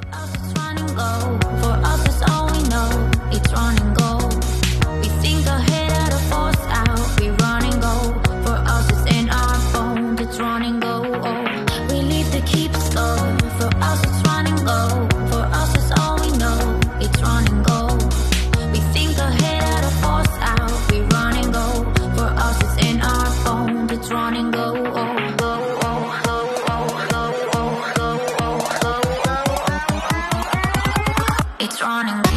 us it's run and go. For us it's all we know. It's run and go. We think ahead of the force out. We run and go. For us it's in our bones. It's run and go. Oh, we leave to keep score. For us it's run and go. For us it's all we know. It's run and go. We think ahead of the force out. We run and go. For us it's in our bones. It's run and go. Oh. It's running.